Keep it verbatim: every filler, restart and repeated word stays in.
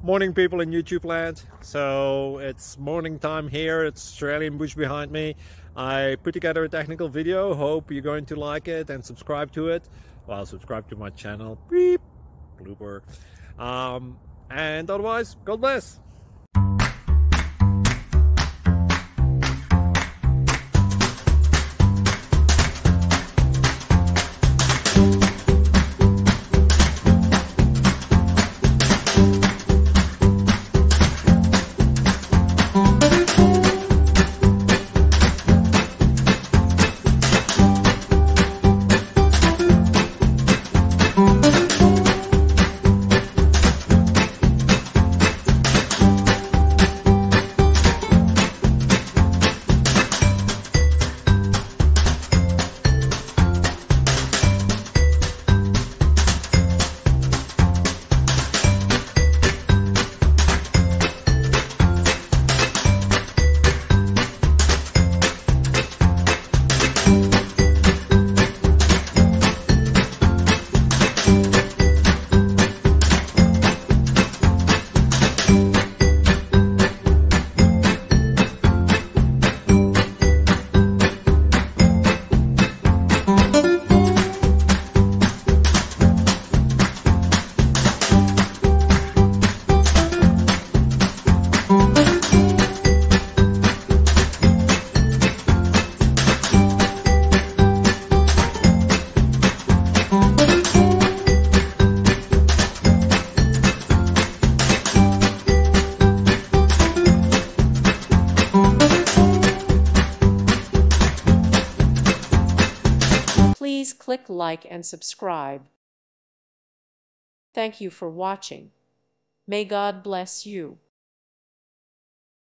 Morning, people in YouTube land. So it's morning time here. It's Australian bush behind me. I put together a technical video. Hope you're going to like it and subscribe to it. Well, subscribe to my channel. Beep, blooper. Um, and otherwise, God bless. Please click like and subscribe. Thank you for watching. May God bless you.